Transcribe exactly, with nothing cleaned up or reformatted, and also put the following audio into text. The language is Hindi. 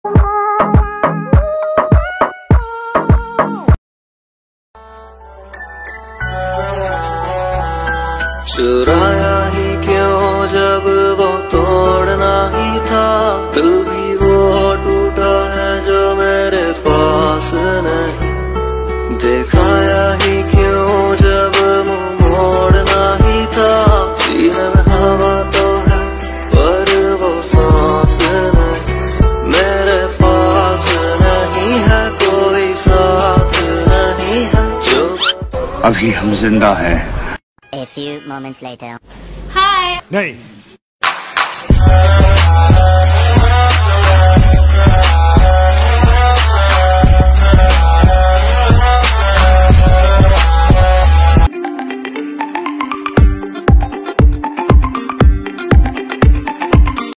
चुराया ही क्यों जब वो तोड़ना ही था, दिल भी वो टूटा है जो मेरे पास नहीं। दिखाया ही क्यों जब मुँह मोड़ना ही था, सीने में हवा तो है पर वो सांस नहीं। मेरे पास नहीं है कोई साथ नहीं है जो अभी हम जिंदा हैं। A few moments later. Hi. नहीं।